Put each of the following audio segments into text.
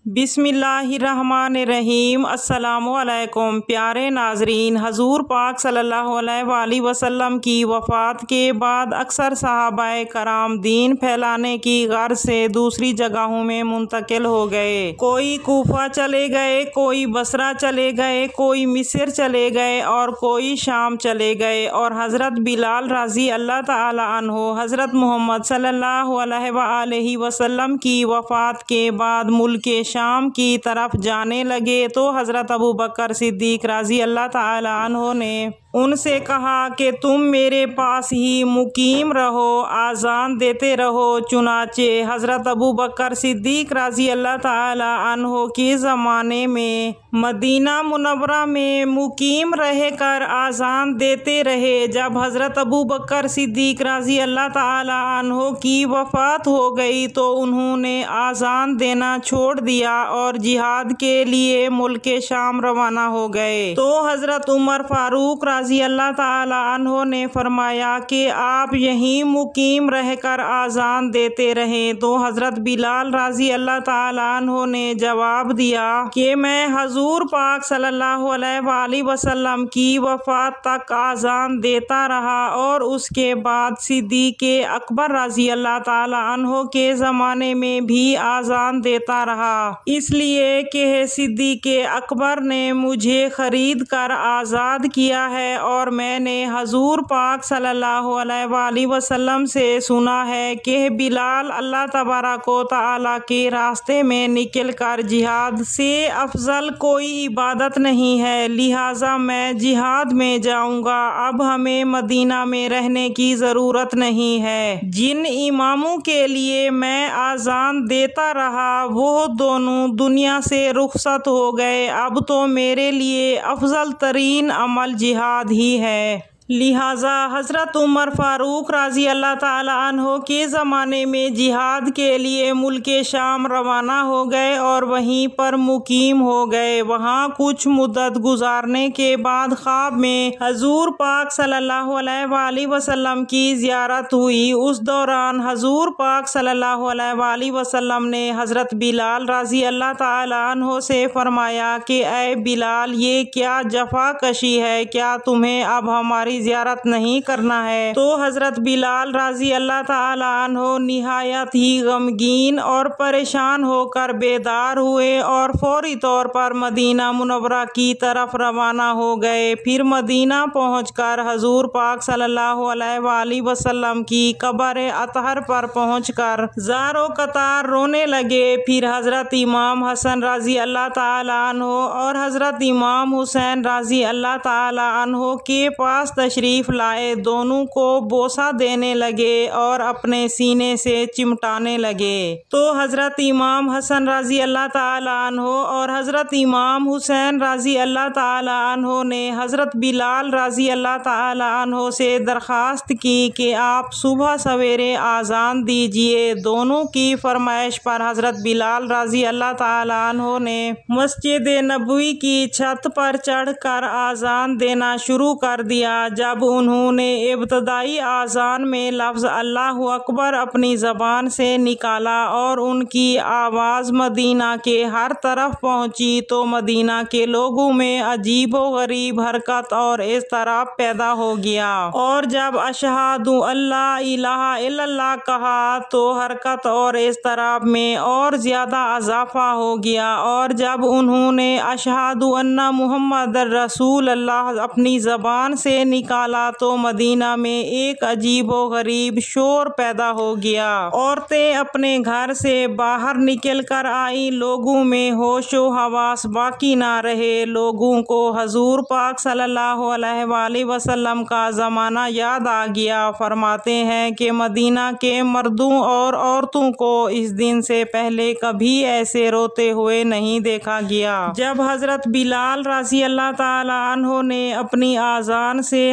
बिस्मिल्लाहिर्रहमानिर्रहीम। अस्सलामुअलैकुम प्यारे नाजरीन, हजूर पाक सल्लल्लाहु अलैहि वसल्लम की वफ़ात के बाद अक्सर सहाबाए कराम दीन फैलाने की गर्ज से दूसरी जगहों में मुंतकिल हो गए। कोई कूफा चले गए, कोई बसरा चले गए, कोई मिस्र चले गए और कोई शाम चले गए। और हज़रत बिलाल रज़ी अल्लाह ताला अन्हो हज़रत मोहम्मद सल्लल्लाहु अलैहि वसल्लम की वफ़ात के बाद मुल्क शाम की तरफ जाने लगे तो हज़रत अबू बकर सिद्दीक़ रज़ी अल्लाह ताला अन्हो ने उनसे कहा कि तुम मेरे पास ही मुकीम रहो, आज़ान देते रहो। चुनाचे हज़रत अबू बकर सिद्दीक़ रज़ी अल्लाह ताला अन्हो के ज़माने में मदीना मुनव्वरा में मुकीम रहकर आज़ान देते रहे। जब हज़रत अबू बकर सिद्दीक़ रज़ी अल्लाह ताला अन्हो की वफ़ात हो गई तो उन्होंने आज़ान देना छोड़ दिया और जिहाद के लिए मुल्क शाम रवाना हो गए। तो हज़रत उमर फ़ारूक रज़ी अल्लाह ताला अन्हो ने फरमाया कि आप यहीं मुकीम रहकर आज़ान देते रहें। तो हज़रत बिलाल रज़ी अल्लाह ताला अन्हो ने जवाब दिया कि मैं हजूर पाक सल्लल्लाहु अलैहि वसल्लम की वफ़ात तक आज़ान देता रहा और उसके बाद सिद्दीक़ अकबर रज़ी अल्लाह ताला अन्हो के ज़माने में भी आज़ान देता रहा, इसलिए कि सिद्दीक़ अकबर ने मुझे ख़रीद कर आज़ाद किया है और मैंने हजूर पाक सल्लल्लाहु अलैहि वसल्लम से सुना है कि बिलाल अल्लाह तबारक व तआला के रास्ते में निकल कर जिहाद से अफजल कोई इबादत नहीं है, लिहाजा मैं जिहाद में जाऊंगा। अब हमें मदीना में रहने की ज़रूरत नहीं है। जिन इमामों के लिए मैं आज़ान देता रहा वो दोनों दुनिया से रुखसत हो गए। अब तो मेरे लिए अफजल तरीन अमल जिहाद ही है। लिहाजा हज़रत उमर फ़ारूक रज़ी अल्लाह ताला अन्हो के ज़माने में जिहाद के लिए मुल्क शाम रवाना हो गए और वहीं पर मुकीम हो गए। वहाँ कुछ मुद्दत गुजारने के बाद ख्वाब में हजूर पाक सल्लल्लाहु अलैहि वसल्लम की ज़ियारत हुई। उस दौरान हजूर पाक सल्लल्लाहु अलैहि वसल्लम ने हज़रत बिलाल रज़ी अल्लाह ताला अन्हो से फरमाया कि ऐ बिलाल, ये क्या जफाकशी है, क्या तुम्हें अब हमारी ज़ियारत नहीं करना है? तो हज़रत बिलाल रज़ी अल्लाह ताला अन्हो निहायत ही गमगीन और परेशान होकर बेदार हुए और फौरी तौर पर मदीना मुनव्वरा की तरफ रवाना हो गए। फिर मदीना पहुंचकर हजूर पाक सल्लल्लाहु अलैहि वसल्लम की कब्र अतहर पर पहुंचकर ज़ारो कतार रोने लगे। फिर हज़रत इमाम हसन रज़ी अल्लाह ताला अन्हो और हज़रत इमाम हुसैन रज़ी अल्लाह ताला अन्हो के पास तशरीफ़ लाए। दोनों को बोसा देने लगे और अपने सीने से चिमटाने लगे। तो हज़रत इमाम हसन रज़ी अल्लाह ताला अन्हो और हज़रत इमाम हुसैन रज़ी अल्लाह ताला अन्हो ने हज़रत बिलाल रज़ी अल्लाह ताला अन्हो से दरख्वास्त की कि आप सुबह सवेरे आज़ान दीजिए। दोनों की फरमाइश पर हज़रत बिलाल रज़ी अल्लाह ताला अन्हो ने मस्जिद नबवी की छत पर चढ़ कर आज़ान देना शुरू कर दिया। जब उन्होंने इब्तदाई आज़ान में लफ्ज़ अल्लाहु अकबर अपनी ज़बान से निकाला और उनकी आवाज़ मदीना के हर तरफ पहुँची तो मदीना के लोगों में अजीब व गरीब हरकत और इज़्तिराब पैदा हो गया। और जब अशहदु अल्ला इलाहा इल्लल्लाह कहा तो हरकत और इज़्तिराब में और ज़्यादा इजाफ़ा हो गया। और जब उन्होंने अशहदु अन्ना मुहम्मद रसूल अल्लाह अपनी ज़बान से निकाला तो मदीना में एक अजीब व गरीब शोर पैदा हो गया। औरतें अपने घर से बाहर निकल कर आई। लोगों में होशो हवास बाकी ना रहे। लोगों को हजूर पाक सल्लल्लाहु अलैहि वसल्लम का ज़माना याद आ गया। फरमाते हैं कि मदीना के मर्दों और औरतों को इस दिन से पहले कभी ऐसे रोते हुए नहीं देखा गया। जब हज़रत बिलाल रज़ी अल्लाह ताला अन्हो ने अपनी आज़ान से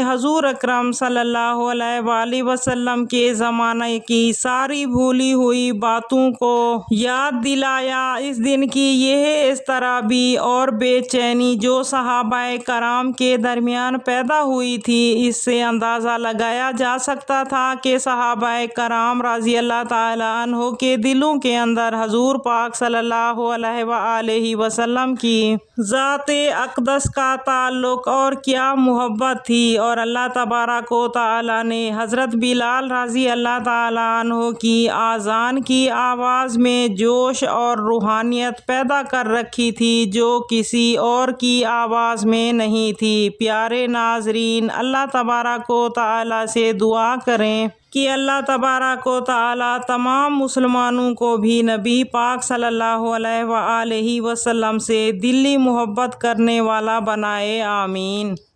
हजूर अकरम सल्लल्लाहु अलैहि वसल्लम के ज़माने की सारी भूली हुई बातों को याद दिलाया। इस दिन की यह इस तरह भी और बेचैनी जो सहाबाए कराम के दरमियान पैदा हुई थी, इससे अंदाज़ा लगाया जा सकता था कि सहाबाए कराम रज़ी अल्लाह ताला अन्हो के दिलों के अंदर हजूर पाक सल्लल्लाहु अलैहि वसल्लम की ज़ाते अक़दस का ताल्लुक़ और क्या मोहब्बत थी। और अल्लाह तबारक व तआला ने हज़रत बिलाल रज़ी अल्लाह ताला अन्हो की आज़ान की आवाज़ में जोश और रूहानियत पैदा कर रखी थी जो किसी और की आवाज़ में नहीं थी। प्यारे नाज़रीन, अल्लाह तबारक व तआला से दुआ करें कि अल्लाह तबारक व तआला तमाम मुसलमानों को भी नबी पाक सल्लल्लाहु अलैहि वसल्लम से दिली मोहब्बत करने वाला बनाए। आमीन।